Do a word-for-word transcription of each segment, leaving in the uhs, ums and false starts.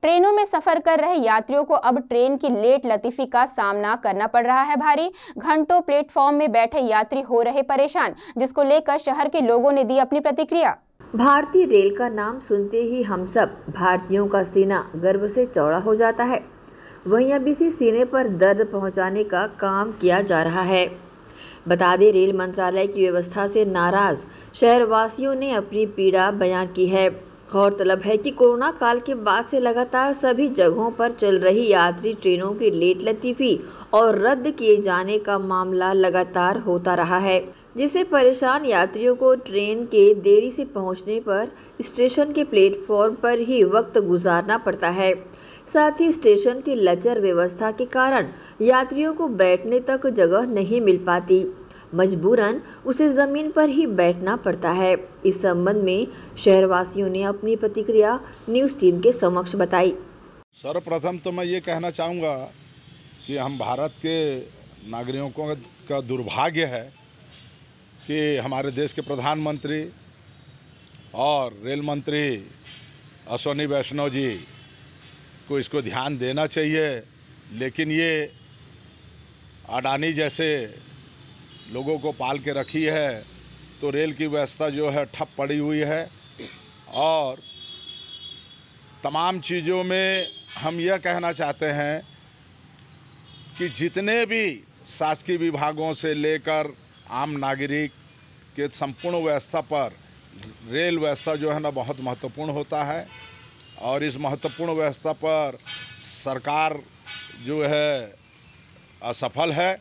ट्रेनों में सफर कर रहे यात्रियों को अब ट्रेन की लेट लतीफी का सामना करना पड़ रहा है भारी। घंटों प्लेटफॉर्म में बैठे यात्री हो रहे परेशान, जिसको लेकर शहर के लोगों ने दी अपनी प्रतिक्रिया। भारतीय रेल का नाम सुनते ही हम सब भारतीयों का सीना गर्व से चौड़ा हो जाता है। वहीं अब इसी सीने पर दर्द पहुंचाने का काम किया जा रहा है। बता दें, रेल मंत्रालय की व्यवस्था से नाराज शहरवासियों ने अपनी पीड़ा बयां की है। गौरतलब है कि कोरोना काल के बाद से लगातार सभी जगहों पर चल रही यात्री ट्रेनों की लेट लतीफी और रद्द किए जाने का मामला लगातार होता रहा है, जिससे परेशान यात्रियों को ट्रेन के देरी से पहुंचने पर स्टेशन के प्लेटफॉर्म पर ही वक्त गुजारना पड़ता है। साथ ही स्टेशन की लचर व्यवस्था के कारण यात्रियों को बैठने तक जगह नहीं मिल पाती, मजबूरन उसे जमीन पर ही बैठना पड़ता है। इस संबंध में शहरवासियों ने अपनी प्रतिक्रिया न्यूज़ टीम के समक्ष बताई। सर्वप्रथम तो मैं ये कहना चाहूँगा कि हम भारत के नागरिकों का दुर्भाग्य है कि हमारे देश के प्रधानमंत्री और रेल मंत्री अश्विनी वैष्णव जी को इसको ध्यान देना चाहिए, लेकिन ये अडानी जैसे लोगों को पाल के रखी है तो रेल की व्यवस्था जो है ठप पड़ी हुई है। और तमाम चीज़ों में हम यह कहना चाहते हैं कि जितने भी शासकीय विभागों से लेकर आम नागरिक के संपूर्ण व्यवस्था पर रेल व्यवस्था जो है ना बहुत महत्वपूर्ण होता है। और इस महत्वपूर्ण व्यवस्था पर सरकार जो है असफल है।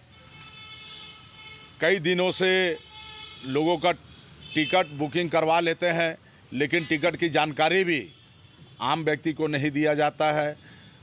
कई दिनों से लोगों का टिकट बुकिंग करवा लेते हैं, लेकिन टिकट की जानकारी भी आम व्यक्ति को नहीं दिया जाता है।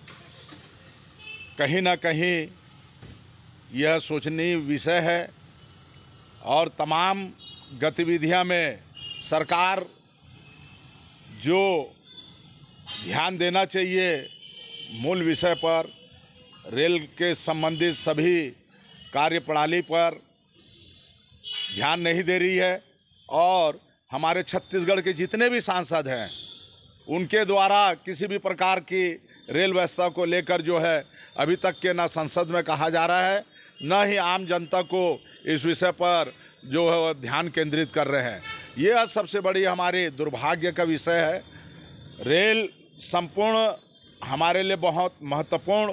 कहीं ना कहीं यह सोचनीय विषय है और तमाम गतिविधियां में सरकार जो ध्यान देना चाहिए मूल विषय पर, रेल के संबंधित सभी कार्यप्रणाली पर ध्यान नहीं दे रही है। और हमारे छत्तीसगढ़ के जितने भी सांसद हैं उनके द्वारा किसी भी प्रकार की रेल व्यवस्था को लेकर जो है अभी तक के ना संसद में कहा जा रहा है, न ही आम जनता को इस विषय पर जो है ध्यान केंद्रित कर रहे हैं। यह सबसे बड़ी हमारे दुर्भाग्य का विषय है। रेल संपूर्ण हमारे लिए बहुत महत्वपूर्ण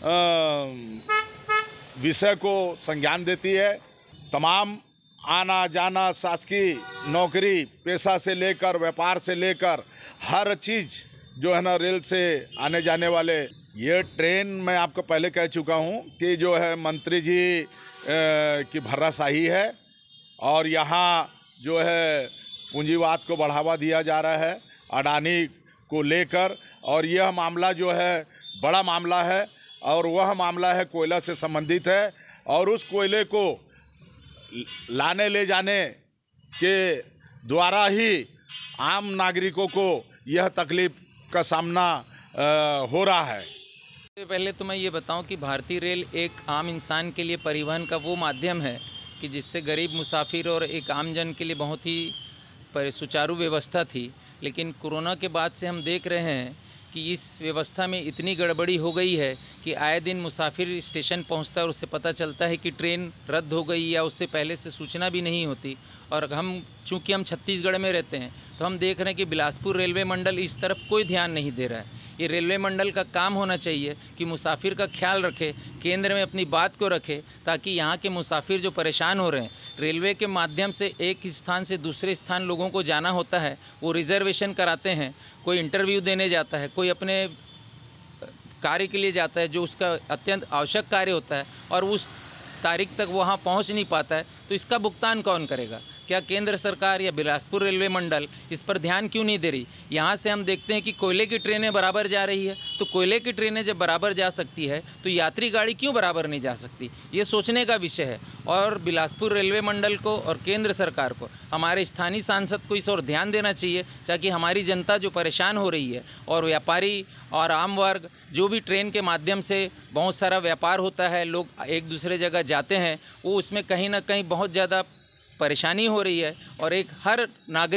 विषय को संज्ञान देती है। तमाम आना जाना, शासकीय नौकरी पेशा से लेकर व्यापार से लेकर हर चीज़ जो है ना रेल से आने जाने वाले, ये ट्रेन मैं आपको पहले कह चुका हूँ कि जो है मंत्री जी की भर्राशाही है और यहाँ जो है पूंजीवाद को बढ़ावा दिया जा रहा है अडानी को लेकर। और यह मामला जो है बड़ा मामला है और वह मामला है कोयला से संबंधित है। और उस कोयले को लाने ले जाने के द्वारा ही आम नागरिकों को यह तकलीफ का सामना हो रहा है। पहले तो मैं ये बताऊं कि भारतीय रेल एक आम इंसान के लिए परिवहन का वो माध्यम है कि जिससे गरीब मुसाफिर और एक आम जन के लिए बहुत ही सुचारू व्यवस्था थी। लेकिन कोरोना के बाद से हम देख रहे हैं कि इस व्यवस्था में इतनी गड़बड़ी हो गई है कि आए दिन मुसाफिर स्टेशन पहुंचता है और उससे पता चलता है कि ट्रेन रद्द हो गई या उससे पहले से सूचना भी नहीं होती। और हम चूंकि हम छत्तीसगढ़ में रहते हैं तो हम देख रहे हैं कि बिलासपुर रेलवे मंडल इस तरफ कोई ध्यान नहीं दे रहा है। ये रेलवे मंडल का काम होना चाहिए कि मुसाफिर का ख्याल रखे, केंद्र में अपनी बात को रखे, ताकि यहाँ के मुसाफिर जो परेशान हो रहे हैं, रेलवे के माध्यम से एक स्थान से दूसरे स्थान लोगों को जाना होता है, वो रिजर्वेशन कराते हैं, कोई इंटरव्यू देने जाता है, कोई अपने कार्य के लिए जाता है जो उसका अत्यंत आवश्यक कार्य होता है और उस तारीख तक वहाँ पहुँच नहीं पाता है, तो इसका भुगतान कौन करेगा? क्या केंद्र सरकार या बिलासपुर रेलवे मंडल इस पर ध्यान क्यों नहीं दे रही? यहाँ से हम देखते हैं कि कोयले की ट्रेनें बराबर जा रही है, तो कोयले की ट्रेनें जब बराबर जा सकती है तो यात्री गाड़ी क्यों बराबर नहीं जा सकती? ये सोचने का विषय है। और बिलासपुर रेलवे मंडल को और केंद्र सरकार को, हमारे स्थानीय सांसद को इस ओर ध्यान देना चाहिए, ताकि हमारी जनता जो परेशान हो रही है और व्यापारी और आम वर्ग जो भी ट्रेन के माध्यम से बहुत सारा व्यापार होता है, लोग एक दूसरे जगह जाते हैं, वो उसमें कहीं ना कहीं बहुत ज़्यादा परेशानी हो रही है। और एक हर नागरिक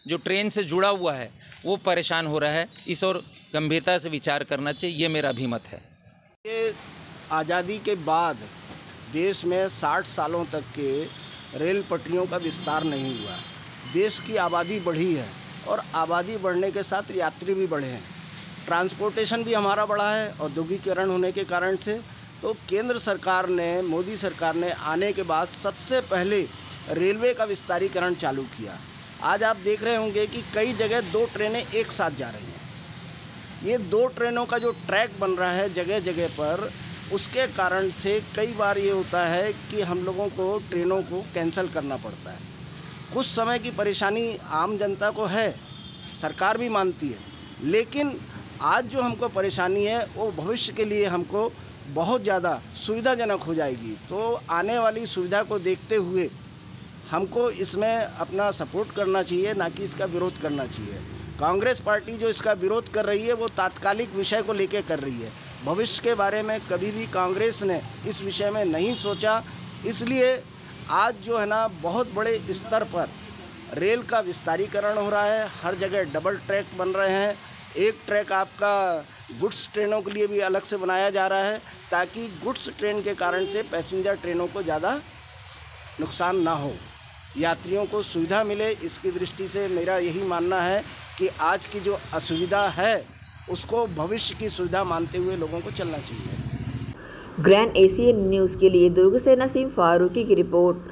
जो ट्रेन से जुड़ा हुआ है वो परेशान हो रहा है। इस और गंभीरता से विचार करना चाहिए, ये मेरा अभिमत है। ये आज़ादी के बाद देश में साठ सालों तक के रेल पटरियों का विस्तार नहीं हुआ। देश की आबादी बढ़ी है और आबादी बढ़ने के साथ यात्री भी बढ़े हैं, ट्रांसपोर्टेशन भी हमारा बढ़ा है औद्योगिकीकरण होने के कारण से। तो केंद्र सरकार ने, मोदी सरकार ने आने के बाद सबसे पहले रेलवे का विस्तारीकरण चालू किया। आज आप देख रहे होंगे कि कई जगह दो ट्रेनें एक साथ जा रही हैं। ये दो ट्रेनों का जो ट्रैक बन रहा है जगह जगह पर, उसके कारण से कई बार ये होता है कि हम लोगों को ट्रेनों को कैंसिल करना पड़ता है। कुछ समय की परेशानी आम जनता को है, सरकार भी मानती है, लेकिन आज जो हमको परेशानी है वो भविष्य के लिए हमको बहुत ज़्यादा सुविधाजनक हो जाएगी। तो आने वाली सुविधा को देखते हुए हमको इसमें अपना सपोर्ट करना चाहिए, ना कि इसका विरोध करना चाहिए। कांग्रेस पार्टी जो इसका विरोध कर रही है वो तात्कालिक विषय को लेकर कर रही है। भविष्य के बारे में कभी भी कांग्रेस ने इस विषय में नहीं सोचा, इसलिए आज जो है ना बहुत बड़े स्तर पर रेल का विस्तारीकरण हो रहा है। हर जगह डबल ट्रैक बन रहे हैं। एक ट्रैक आपका गुड्स ट्रेनों के लिए भी अलग से बनाया जा रहा है, ताकि गुड्स ट्रेन के कारण से पैसेंजर ट्रेनों को ज़्यादा नुकसान ना हो, यात्रियों को सुविधा मिले। इसकी दृष्टि से मेरा यही मानना है कि आज की जो असुविधा है उसको भविष्य की सुविधा मानते हुए लोगों को चलना चाहिए। ग्रैंड एशियन न्यूज़ के लिए दुर्ग से नसीम फारूकी की रिपोर्ट।